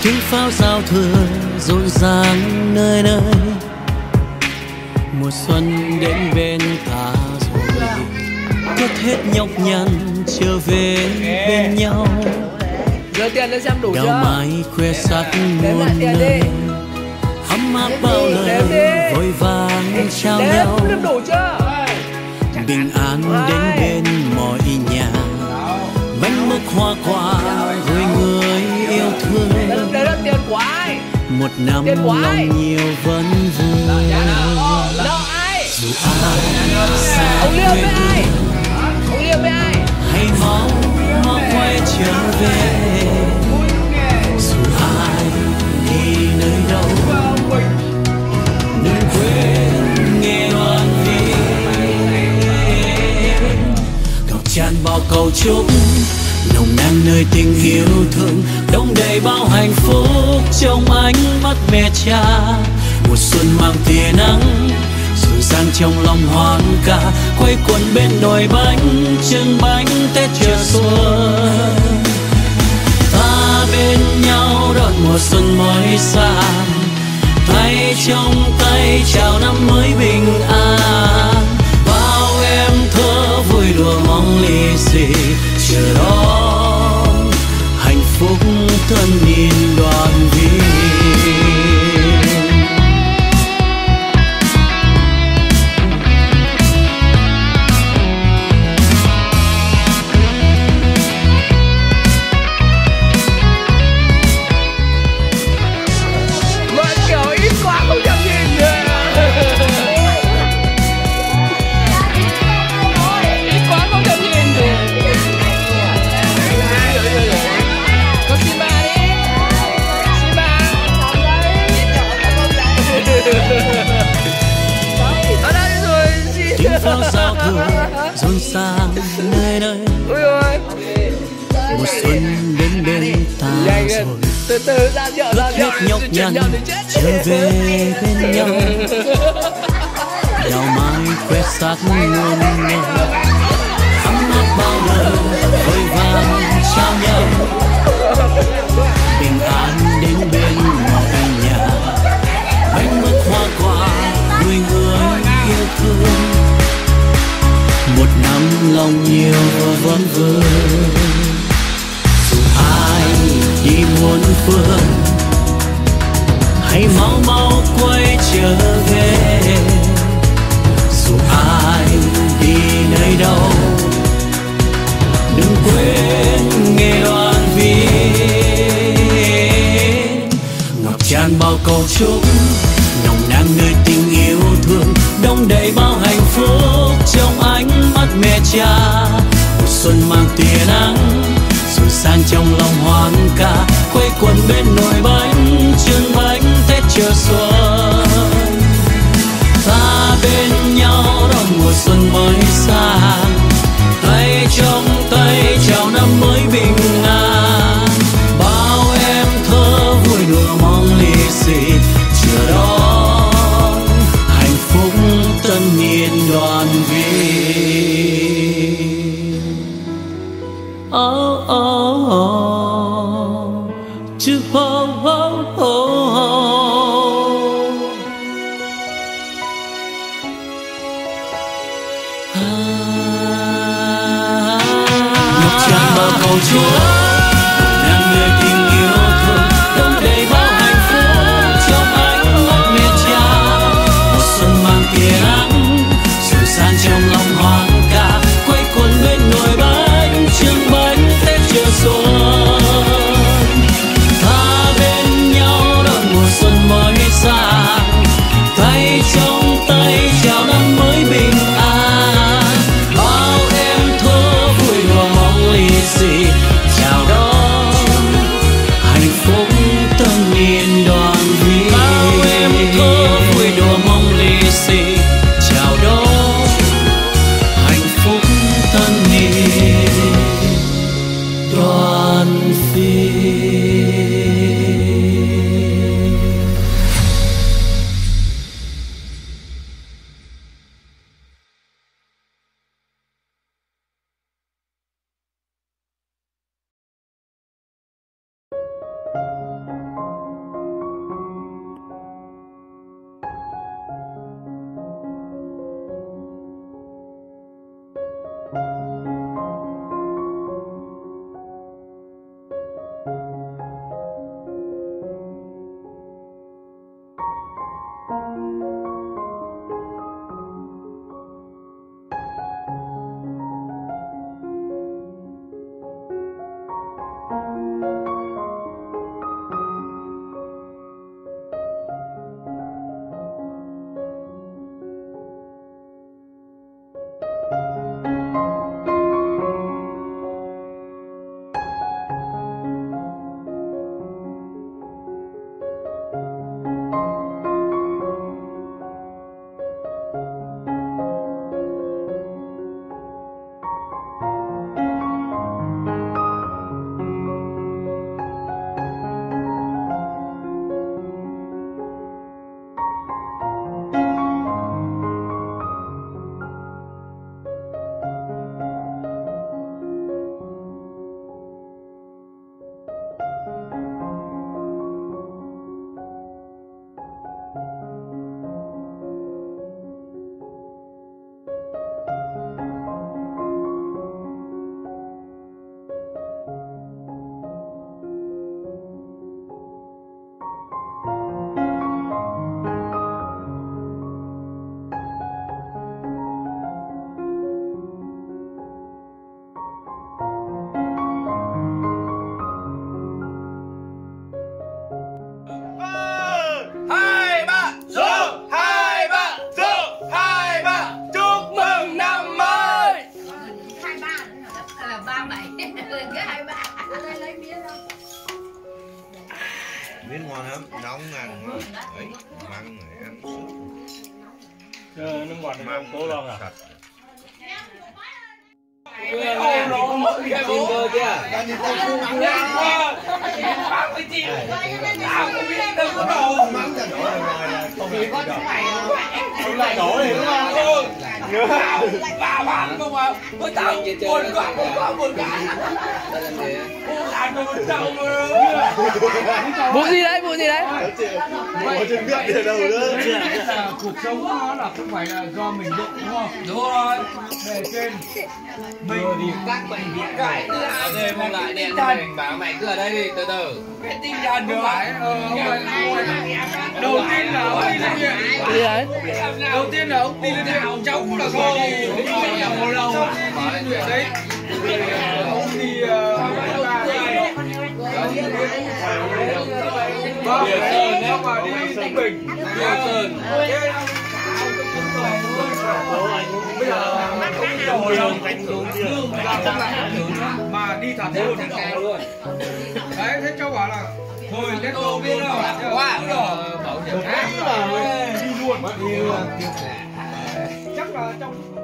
tiếng pháo giao thừa rộn ràng nơi nơi. Mùa xuân đến bên ta rồi, cất hết nhọc nhằn trở về bên nhau. Đưa tiền lên xem đủ chưa? Đào mai khoe sắc muôn nơi, ấm áp bao lời vội vàng trao nhau. Đếm đủ chưa? Bình an đến bên mọi nhà, bánh mứt hoa quả gửi người yêu thương. Đấy là tiền của ai? Một năm lòng nhiều vẫn vui. Nợ ai? Dù ai xa Ông Liêm với quê ai? hương, Ông Liêm với ai? hãy mau mau quay trở về. Dù ai đi nơi đâu, đừng quên nghe đoàn viên. Ngọc tràn bao câu chúc nồng nàn nơi tình yêu thương, đong đầy bao hạnh phúc trong ánh mắt mẹ cha. Mùa xuân mang tia nắng rộn ràng trong lòng hoan ca, quay quần bên nồi bánh chưng bánh Tết chờ xuân. Ta bên nhau đón mùa xuân mới sang, tay trong tay chào năm mới bình an. Bao em thơ vui đùa mong lì xì chờ đón hạnh phúc thân niên đoàn viên. Tiếng pháo giao thừa rộn ràng nơi nơi. Mùa xuân đến bên ta rồi, từ từ ra chợ ra hết nhọc nhằn trở về bên nhau. Đào mai khoe sắc muôn nơi, ấm áp bao lời vội vàng trao nhau. Bình an đến bên mọi nhà, bánh mứt hoa quả vui người yêu thương. Một năm lòng nhiều vẫn vương, dù ai đi muôn phương, hãy mau mau quay trở về. Dù ai đi nơi đâu, đừng quên nghe đoàn viên. Ngọc tràn bao câu chúc nồng nàn nơi tình yêu thương, đong đầy bao hạnh phúc trong ánh mắt mẹ cha. Mùa xuân mang tia nắng rộn ràng trong lòng hoan ca, quây quần bên nồi bánh chưng bánh Tết chờ xuân. Ta bên nhau đón mùa xuân mới sang, tay trong tay chào năm mới bình an. Bao em thơ vui đùa mong lì xì chờ đón hạnh phúc tân niên đoàn viên. Oh oh oh, to oh oh oh. Ngọc tràn bao câu chúc nàng người tình yêu thương, đong đầy bao hạnh phúc trong ánh mắt mẹ cha. Mùa xuân mang tia nắng rộn ràng trong lòng hoan ca, quây quần bên nồi bánh chưng bánh Tết chờ xuân. Ta bên nhau đón mùa xuân mới sang, tay trong tay chào năm mới bình an. Bao em thơ vui đùa mong lì xì chào 37 cái 23 lấy miếng đâu. Miếng ngon lắm, nóng ăn đấy, măng này ăn nước ngọt mang cố lòng à? Ôi nó mất cái bố kia. Bác với chị. Tao không biết đâu có đồ. măng ra đổ rồi không Chỉ có chúng mày Không lại đổ thì đúng không? bà bán không à? Có tao buồn quá, buồn cả. Làm cho mình đau rồi. Vụ gì đấy, vụ gì đấy? Ủa chưa biết đi đâu nữa. Cuộc sống nó là không phải là do mình định đúng không? Đúng rồi. Bề trên mình thì các bệnh viện cái Đây không lại điện cho mình bảo mày cứ ở đây đi từ từ. cái tinh thần không phải đầu tiên là ông đi lên viện. Gì đấy? Đầu tiên là ông đi lên viện, cháu cũng là rồi. Một lâu sau khi đi lên viện đấy ông thì xong mà đi Ninh Bình. Bây giờ mà đi thật luôn đấy, thế cháu bảo là thôi let go biết đâu quá rồi bảo hiểm đi luôn chắc là trong